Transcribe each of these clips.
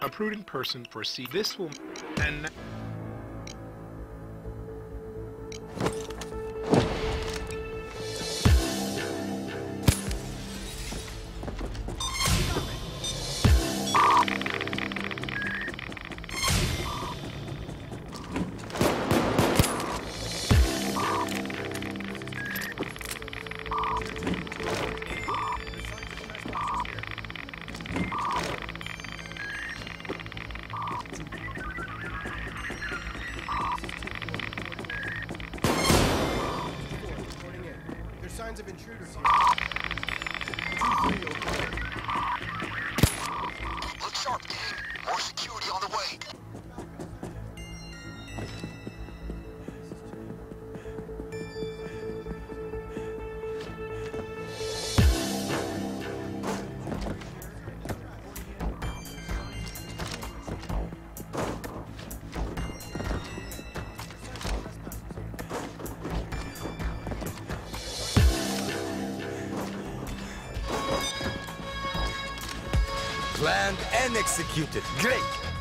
A prudent person foresee this will and signs of intruders here. Look sharp, gang. More security on the way. Planned and executed. Great!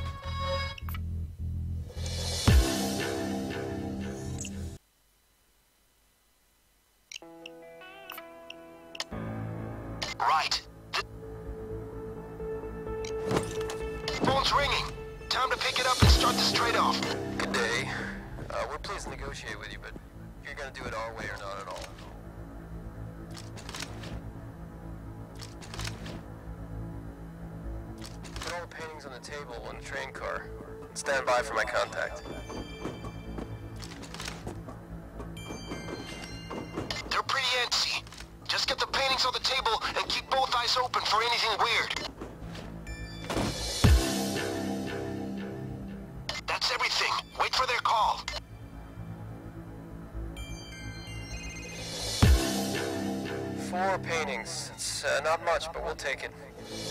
Right. Phone's ringing. Time to pick it up and start this trade-off. Good day. We're pleased to negotiate with you, but you're gonna do it our way or not at all. Put all the paintings on the table in the train car. Stand by for my contact. They're pretty antsy. Just get the paintings on the table and keep both eyes open for anything weird. That's everything. Wait for their call. Four paintings. It's not much, but we'll take it.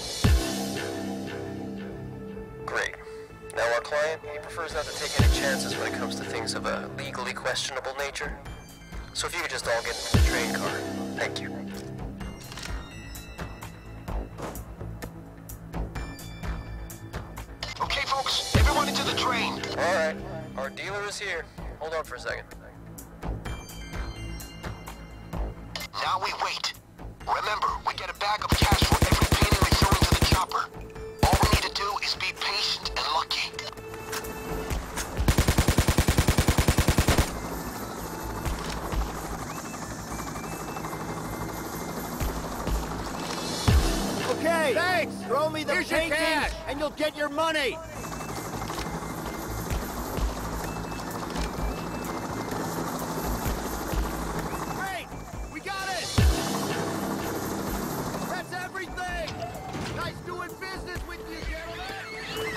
Great. Now our client, he prefers not to take any chances when it comes to things of a legally questionable nature. So if you could just all get into the train car. Thank you. Okay, folks, everyone into the train. All right. Our dealer is here. Hold on for a second. Now we wait. Remember, we get a bag of cash for every painting we throw into the chopper. All we need to do is be patient and lucky. Okay, thanks. Throw me the paintings and you'll get your money. Great, we got it. That's everything. Nice doing business with you, gentlemen.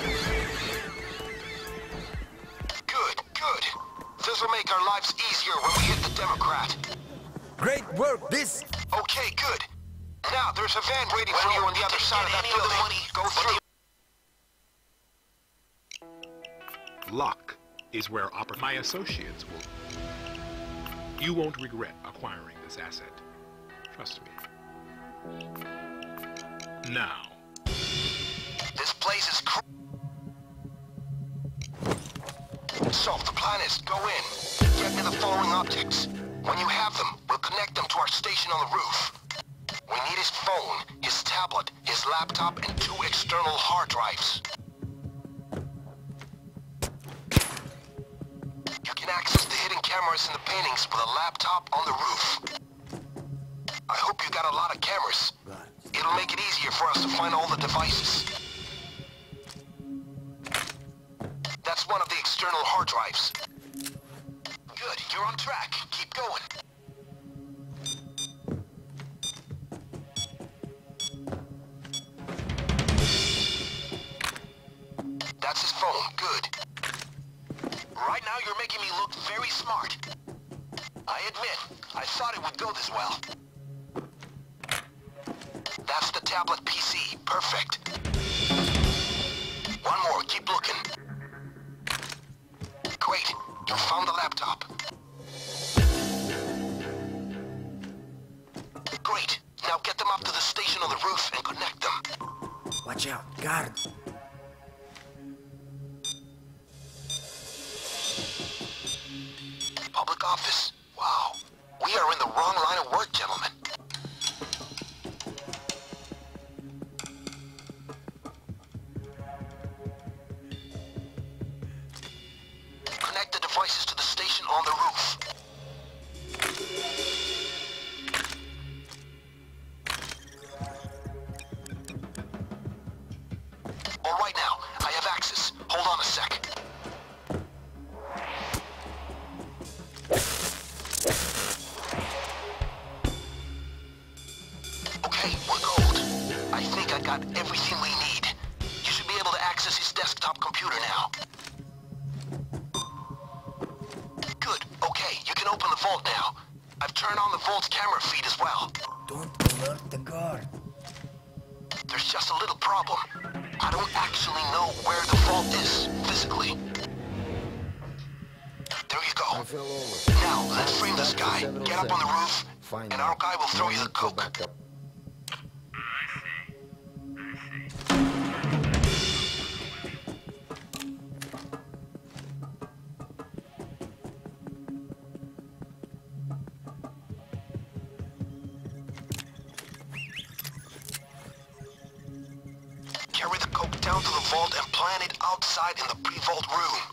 Good. This'll make our lives easier when we hit the Democrat. Great work! This... Okay, good. Now, there's a van waiting for you on the other side of that building. Go through. luck is where my associates will. You won't regret acquiring this asset. Trust me. Now. This place is So, the plan is go in, get me the following objects. When you have them, we'll connect them to our station on the roof. We need his phone, his tablet, his laptop, and 2 external hard drives. You can access the hidden cameras in the paintings with a laptop on the roof. I hope you got a lot of cameras. It'll make it easier for us to find all the devices. That's one of the external hard drives. Good, you're on track. Keep going. That's his phone. Good. Right now you're making me look very smart. I admit, I thought it would go this well. That's the tablet PC. Perfect. One more. Keep looking. Great. You found the laptop. Great. Now get them up to the station on the roof and connect them. Watch out, guard. office? Wow. We are in the wrong line of work, gentlemen. Connect the devices to the station on the roof. All right now, I have access. Hold on a sec. Okay, we're gold. I think I got everything we need. You should be able to access his desktop computer now. Good, okay, you can open the vault now. I've turned on the vault's camera feed as well. Don't alert the guard. There's just a little problem. I don't actually know where the vault is, physically. There you go. I fell over. Now, let's frame this guy. Get up on the roof, Find and out. our guy will throw you the Go coke. back up. Carry the coke down to the vault and plant it outside in the pre-vault room.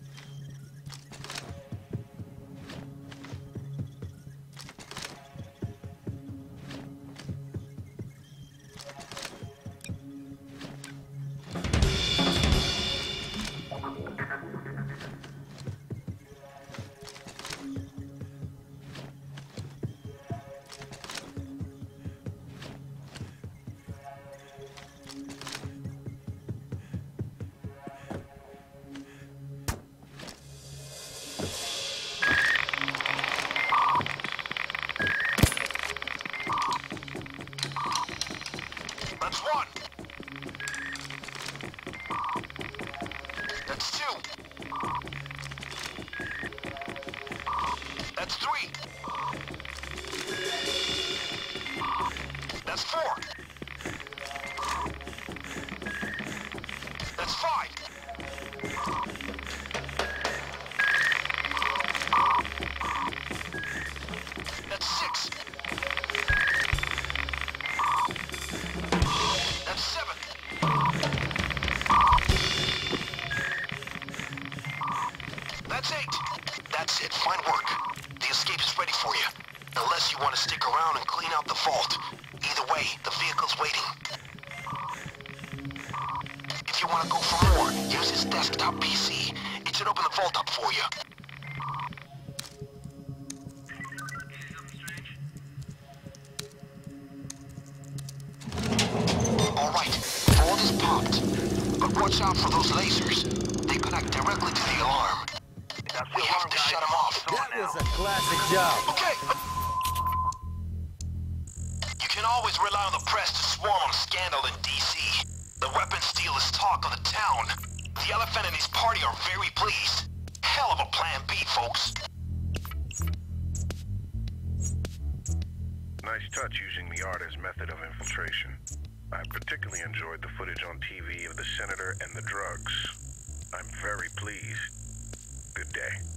That's one. That's two. That's three. That's four. That's five. That's six. That's seven. That's eight. That's it. Fine work. The escape is ready for you. Unless you want to stick around and clean out the vault. Either way, the vehicle's waiting. If you want to go for more, use his desktop PC. It should open the vault up for you. All right, vault is popped. But watch out for those lasers. They connect directly to the alarm. We have to shut them off. That was a classic job. Okay. You can always rely on the press to swarm on a scandal in D.C. The weapons deal is talk of the town. The elephant and his party are very pleased. Hell of a plan B, folks. Nice touch using the art as method of infiltration. I particularly enjoyed the footage on TV of the senator and the drugs. I'm very pleased. Good day.